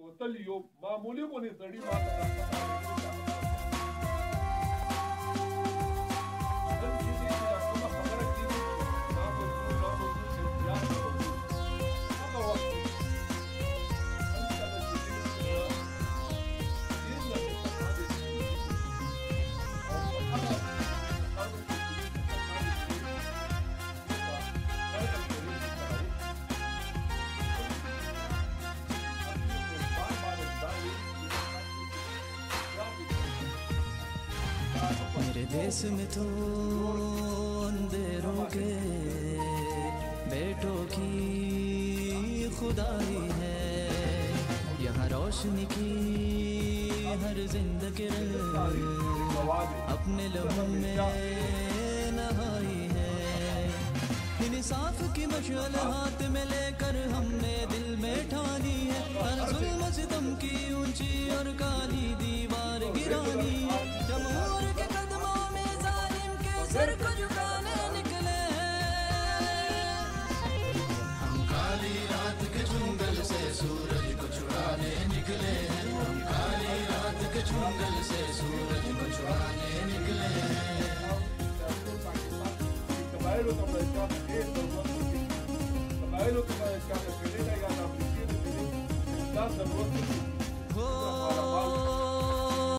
कोतल यो मामूली को नहीं सड़ी बात मेरे देश में तो अंधेरों के बेटों की खुदाई है, यहाँ रोशनी की हर जिंदगी अपने लहू में नहाई है। इंसाफ की मशाल हाथ में लेकर हमने दिल में ठानी है, हर जुल्म सितम की ऊंची और काली दीवार गिरानी है। जमहूर के कदमों में जालिम के सर को झुकाने निकले हैं। हम काली रात के चुंगल से सूरज को छुड़ाने निकले हैं। हम काली रात के चुंगल से सूरज को छुड़ाने निकले हैं। हो